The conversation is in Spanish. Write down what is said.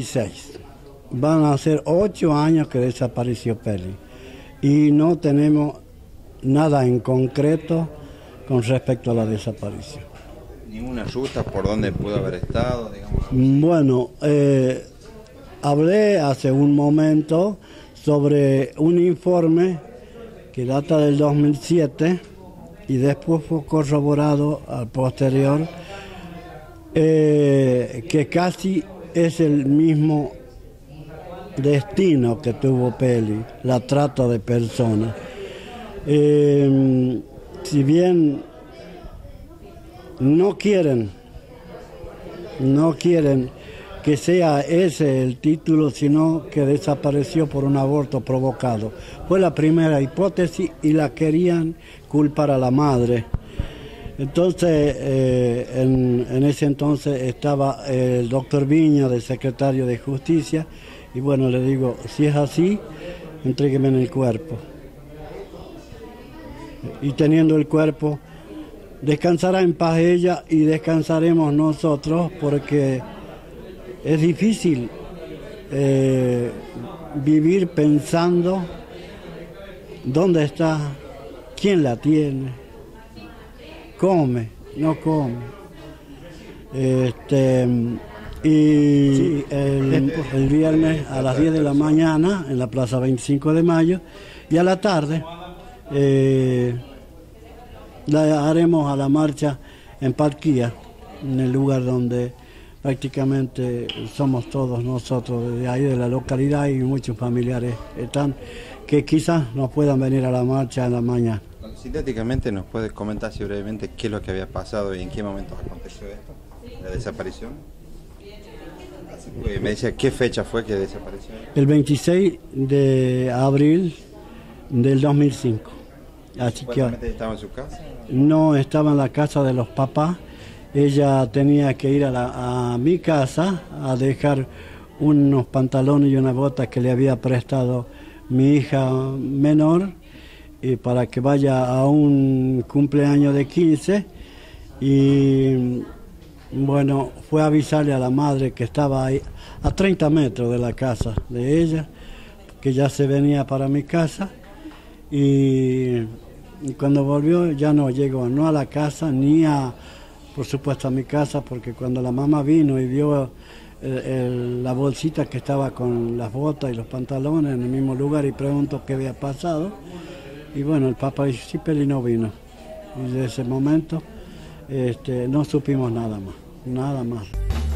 6. Van a ser 8 años que desapareció Peli y no tenemos nada en concreto con respecto a la desaparición. ¿Ninguna ruta por donde pudo haber estado, digamos? Bueno, hablé hace un momento sobre un informe que data del 2007 y después fue corroborado al posterior, que casi es el mismo destino que tuvo Peli, la trata de personas. Si bien no quieren que sea ese el título, sino que desapareció por un aborto provocado. Fue la primera hipótesis y la querían culpar a la madre. Entonces, en ese entonces estaba el doctor Viña, de secretario de Justicia, y bueno, le digo, si es así, entrégueme en el cuerpo. Y teniendo el cuerpo, descansará en paz ella y descansaremos nosotros, porque es difícil vivir pensando dónde está, quién la tiene, come, no come. Y sí, el viernes a las 10 de la mañana en la Plaza 25 de Mayo y a la tarde la haremos a la marcha en Parquía, en el lugar donde prácticamente somos todos nosotros de ahí, de la localidad, y muchos familiares están que quizás no puedan venir a la marcha en la mañana. Sintéticamente, ¿nos puedes comentar así brevemente qué es lo que había pasado y en qué momento aconteció esto, la desaparición? Me decía, ¿qué fecha fue que desapareció? El 26 de abril del 2005. Así que ¿estaba en su casa? No, estaba en la casa de los papás. Ella tenía que ir a mi casa a dejar unos pantalones y unas botas que le había prestado mi hija menor, para que vaya a un cumpleaños de 15, y bueno, fue a avisarle a la madre que estaba ahí a 30 metros de la casa de ella, que ya se venía para mi casa, y cuando volvió ya no llegó, no a la casa ni por supuesto a mi casa, porque cuando la mamá vino y vio la bolsita que estaba con las botas y los pantalones en el mismo lugar y preguntó qué había pasado, y bueno, el papá dijo, sí, Peli no vino, y desde ese momento no supimos nada más.